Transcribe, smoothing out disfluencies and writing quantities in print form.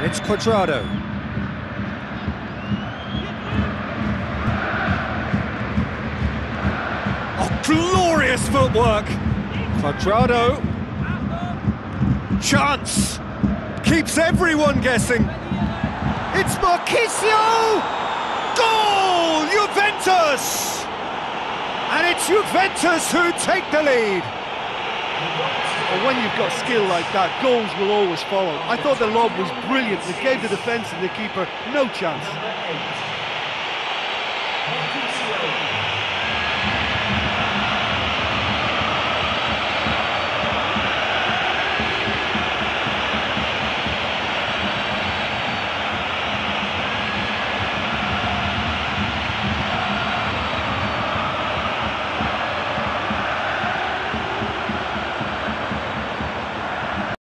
It's Cuadrado. Oh, glorious footwork! Cuadrado. Chance! Keeps everyone guessing. It's Marchisio! Goal! Juventus! And it's Juventus who take the lead. And when you've got skill like that, goals will always follow. I thought the lob was brilliant. It gave the defence and the keeper no chance.